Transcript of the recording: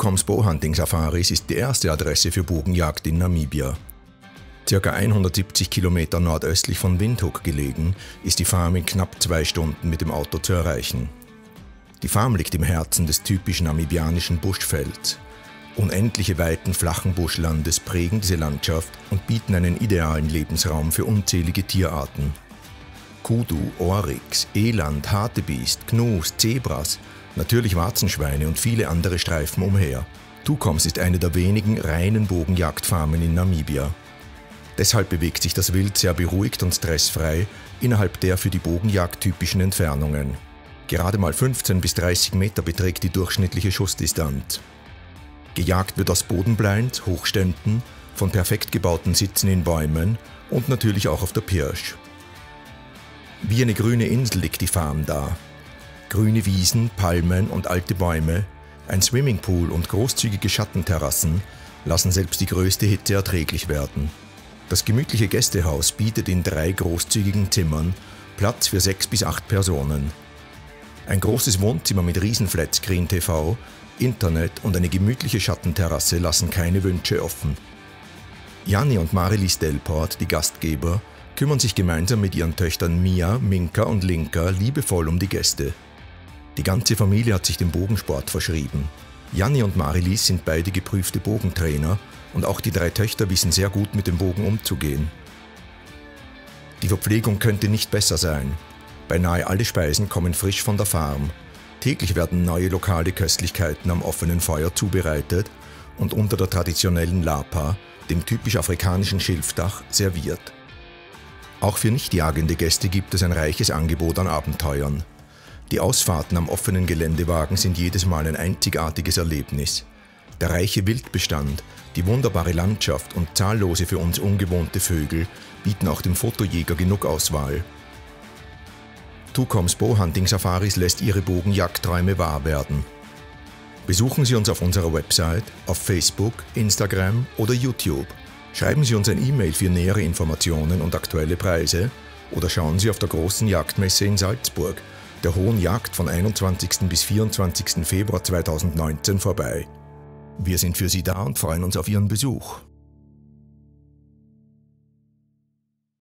Tukums Bowhunting Safaris ist die erste Adresse für Bogenjagd in Namibia. Circa 170 Kilometer nordöstlich von Windhoek gelegen, ist die Farm in knapp 2 Stunden mit dem Auto zu erreichen. Die Farm liegt im Herzen des typischen namibianischen Buschfelds. Unendliche Weiten flachen Buschlandes prägen diese Landschaft und bieten einen idealen Lebensraum für unzählige Tierarten. Kudu, Oryx, Eland, Hartebeest, Gnus, Zebras, natürlich Warzenschweine und viele andere streifen umher. Tukums ist eine der wenigen reinen Bogenjagdfarmen in Namibia. Deshalb bewegt sich das Wild sehr beruhigt und stressfrei innerhalb der für die Bogenjagd typischen Entfernungen. Gerade mal 15 bis 30 Meter beträgt die durchschnittliche Schussdistanz. Gejagt wird aus Bodenblinds, Hochständen, von perfekt gebauten Sitzen in Bäumen und natürlich auch auf der Pirsch. Wie eine grüne Insel liegt die Farm da. Grüne Wiesen, Palmen und alte Bäume, ein Swimmingpool und großzügige Schattenterrassen lassen selbst die größte Hitze erträglich werden. Das gemütliche Gästehaus bietet in 3 großzügigen Zimmern Platz für 6 bis 8 Personen. Ein großes Wohnzimmer mit riesen Flatscreen-TV, Internet und eine gemütliche Schattenterrasse lassen keine Wünsche offen. Janni und Marilis Delport, die Gastgeber, kümmern sich gemeinsam mit ihren Töchtern Mia, Minka und Linka liebevoll um die Gäste. Die ganze Familie hat sich dem Bogensport verschrieben. Janni und Marilis sind beide geprüfte Bogentrainer und auch die 3 Töchter wissen sehr gut mit dem Bogen umzugehen. Die Verpflegung könnte nicht besser sein. Beinahe alle Speisen kommen frisch von der Farm. Täglich werden neue lokale Köstlichkeiten am offenen Feuer zubereitet und unter der traditionellen Lapa, dem typisch afrikanischen Schilfdach, serviert. Auch für nicht jagende Gäste gibt es ein reiches Angebot an Abenteuern. Die Ausfahrten am offenen Geländewagen sind jedes Mal ein einzigartiges Erlebnis. Der reiche Wildbestand, die wunderbare Landschaft und zahllose für uns ungewohnte Vögel bieten auch dem Fotojäger genug Auswahl. Tukums Bowhunting Safaris lässt Ihre Bogenjagdträume wahr werden. Besuchen Sie uns auf unserer Website, auf Facebook, Instagram oder YouTube. Schreiben Sie uns ein E-Mail für nähere Informationen und aktuelle Preise oder schauen Sie auf der großen Jagdmesse in Salzburg, der Hohen Jagd von 21. bis 24. Februar 2019 vorbei. Wir sind für Sie da und freuen uns auf Ihren Besuch.